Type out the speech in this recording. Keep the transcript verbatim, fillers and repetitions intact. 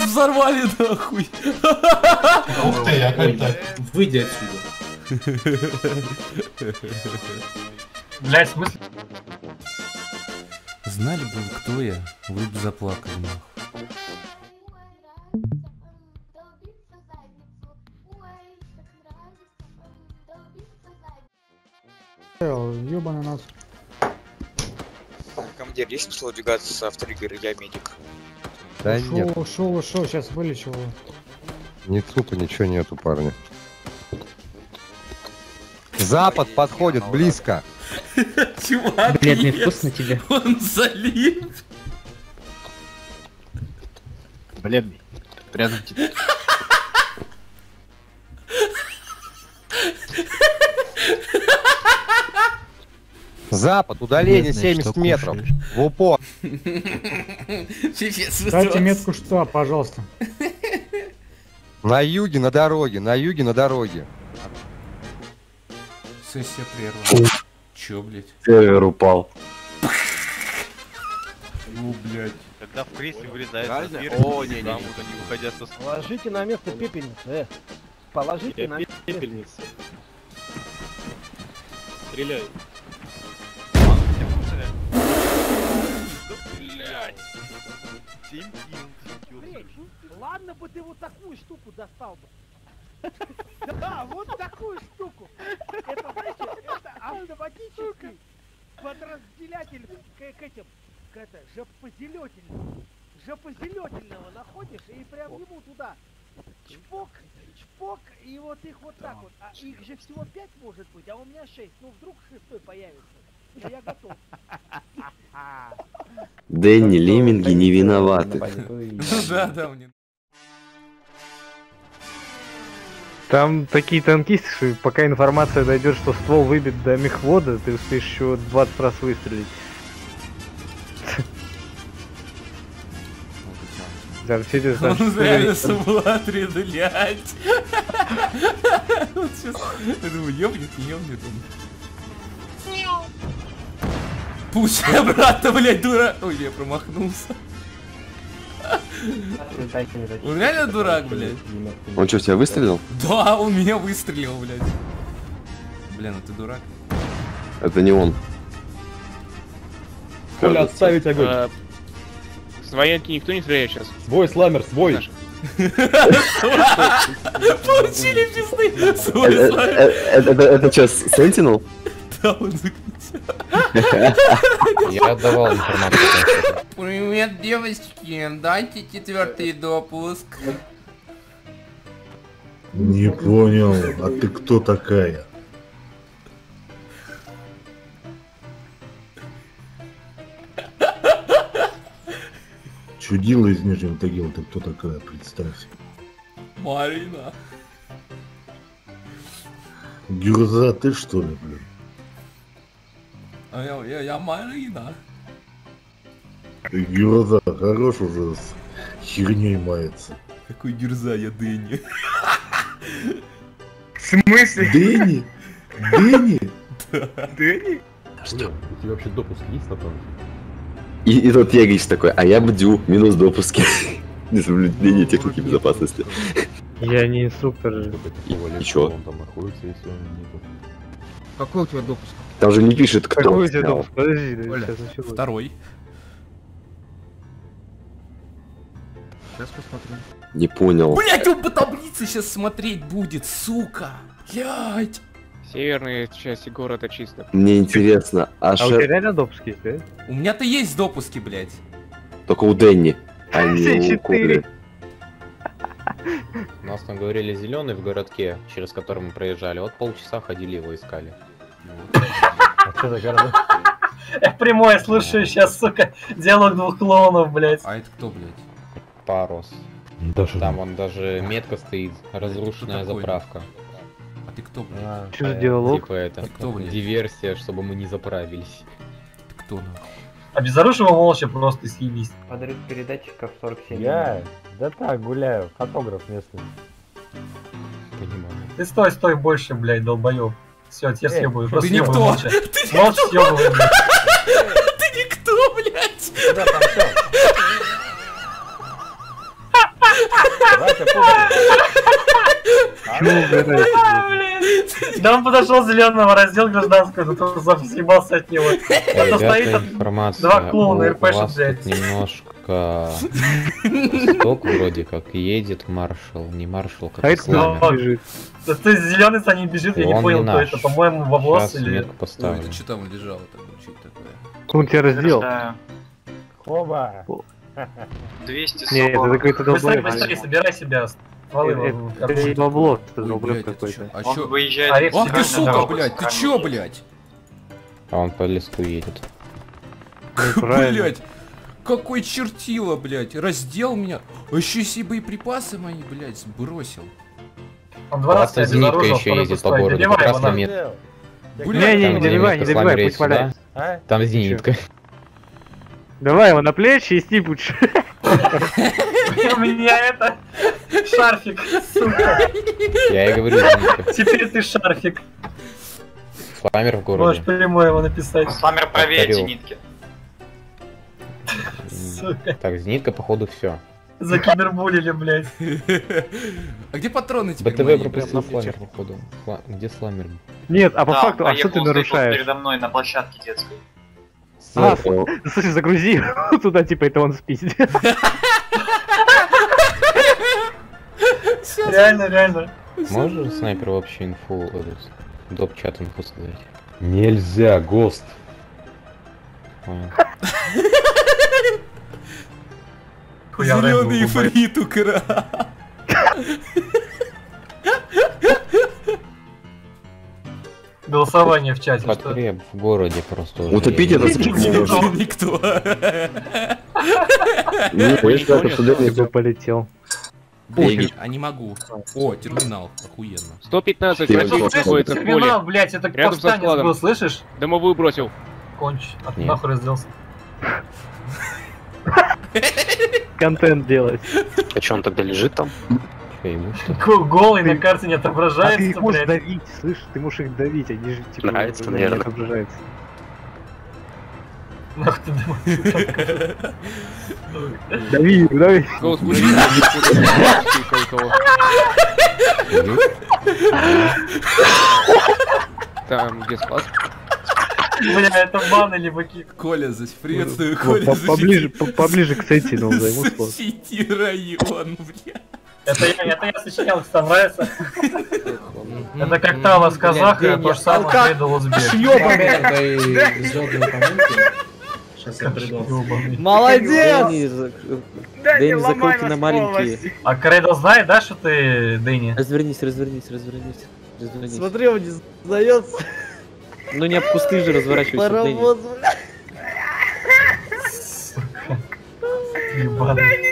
взорвали нахуй. Ух ты, я как так. Выйди отсюда. Блять, в смысле? Знали бы вы, кто я, вы бы заплакали нахуй. Ёбаный нас. Командир, есть смысл удвигаться с авторигера, я медик? Да ушел, нет. ушел, ушел, сейчас вылечил его. Ни трупа, ничего нету, парни. Запад подходит близко. Чувак, блядь, невкусно тебе. Он залип. Бледный. Прятом тебе. Запад, удаление семьдесят метров. В упор. Дайте метку штаб, пожалуйста. На юге, на дороге, на юге, на дороге. Сессия прервана. Чё, блядь? Сервер упал. Ну, блядь. Когда в кресле вылезает дверь, О, не, не, не. они выходят со... Положите на место пепельницу, э. Положите на место Пепельница. Стреляй. Ладно бы ты вот такую штуку достал бы. Да, вот такую штуку. Это, знаете, это автоматический подразделятель к, к этим, к это, жопозелётельному. Жопозелётельного находишь и прям ему туда. Чпок, чпок, и вот их вот так вот. А их же всего пять может быть, а у меня шесть. Ну вдруг шестой появится. Да я готов. Дэнни, лемминги не виноваты. Да, да, мне. Там такие танкисты, что пока информация дойдет, что ствол выбит до мехвода, ты успеешь еще двадцать раз выстрелить. Да, все эти Он реально самоотрезвлять. Вот сейчас, я думаю, ёбнет, не ёбнет он. Пусть обратно, блядь, дура. Ой, я промахнулся. Он реально дурак, блядь. Он что, тебя выстрелил? Да, он меня выстрелил, блядь. Блин, а ты дурак? Это не он. Коля, отставить огонь. А, с военки никто не стреляет сейчас. Свой сламер, свой. Получили пизды. Свой сламер. Это что, Сентинел? Да, он Я отдавал информацию. Привет, девочки, дайте четвертый допуск. Не понял, а ты кто такая? Чудила из Нижнего Тагила, ты кто такая, представься. Марина. Гюрза, ты что ли, блин? А я, я, я Марина. Гюрза, хорош уже с херней мается. Какой гюрза, я Дэнни. В смысле? Дэнни? Дэнни? Дэнни? Что? У тебя вообще допуск есть на танке? И, и тот Егорич такой, а я бдю, минус допуски. Несоблюдение техники безопасности. Я не инструктор. И, и чё? Он там находится, если он нету. Какой у тебя допуск? Там же не пишет, кто. Какой у тебя допуск? Подожди, сейчас еще. Второй. Сейчас посмотрим. Не понял. Блять, он по таблице сейчас смотреть будет, сука. Блять. Северные части города чисто. Мне интересно, а, А шер... у тебя реально допуск есть, да? У меня-то есть допуски, блять. Только у Дэнни. А не Все у четыре. Кобры. Нас там говорили зеленый в городке, через который мы проезжали. Вот полчаса ходили его искали. А что за город? Я прямое слушаю сейчас, сука, диалог двух клоунов, блять. А это кто, блять? Парус. Даже... Там вон даже метка стоит, разрушенная такой? заправка. А ты кто, блядь? А, Что за диалог? Типа это, Ты кто, блядь? диверсия, чтобы мы не заправились. Ты кто, нахуй? А безоружного молча просто съебись. Подрыв передатчиков сорок семь. Я? Да так, гуляю. Фотограф местный. Понимаю. Ты стой, стой больше, блядь, долбоёб. Все, тебя съебываю, просто Ты съебываю никто! молча. Ты Молча съебываю, блядь. Ты никто, блядь! Да, там все. Да он подошел зеленого, раздел гражданского, зато съебался от него. Это стоит два клоуна эр пэ шесть, блядь. Немножко... Сток вроде как едет маршал, не маршал, как А это кто бежит? Да ты зеленый за ним бежит, я не понял, кто это, по-моему, Вовос или... Ой, ты что там лежал? Что такое? Он тебя раздел. Хоба. двести Не, это какой-то Быстрее, долбоёб. быстрее, собирай себя. Стволы, Это не бабло, это Ой, долбоёб блядь, это чё? какой-то. А чё? выезжает. Ах ты сука, блядь, ты чё, блядь? А он по лесу едет. Правильно. Блядь, какой чертила, блядь, раздел меня. А еще и боеприпасы мои, блядь, сбросил. Он два раза Просто зенитка еще ездит по городу, как раз на метр. Не, не, не добивай, не добивай, пусть валяет. Там зенитка. Давай его на плечи и сни лучше. У меня это... Шарфик, сука. Я и говорю, зенитка. Теперь ты шарфик. Фламер в городе. Можешь прямой его написать. Фламер правее зенитки. Сука. Так, зенитка, походу, все. Закибербулили, блядь. А где патроны теперь БТВ мои? пропустил Прям на фламер, плечах. походу. Фла- Где фламер? Нет, а по факту, а что ты нарушаешь? передо мной на площадке детской. А, слушай, загрузи туда, типа, это он спиздит. Реально, реально. Можешь снайпер вообще инфу, этот, доп-чат инфу сказать? Нельзя, ГОСТ. Понял. Зеленый ифрит украл. Голосование в чате. что? Потреб в городе просто уже Утопить едет. это можно. Никто. Ну, если это сюда не Кто полетел? Блин, а не могу. О, терминал, охуенно. сто пятнадцать, Ты вроде вот находится в Терминал, поле. блядь, это Рядом со повстанец складом. был, слышишь? Дымовую бросил. Конч. А ты Нет. нахуй разделся. Контент делать. А что он тогда лежит там? Чё, ему что? Г- Голый на карте не А ты их отображается, можешь блядь. давить, слышь, ты можешь их давить, они же типа Нравится, не наверное. отображаются. Нахуй ты думаешь? Дави, дави. Голос мужчины. Там где спас? Бля, это бан или баки? Коля, здесь приветствую, По- Коля, по- Поближе, по- поближе к Сентинелу займу спот. защити район, бля. Это я, это я сочинял, что нравится. Это как Талас казах, и то же самое Грейдл узбек. Молодец! Дэнни, закройте на маленькие. А Грейдл знает, да, что ты Дэнни? Развернись, развернись, развернись. Развернись. Смотри, он не сдается. Ну не об кусты же разворачивайся, Дэнни. Ебаный.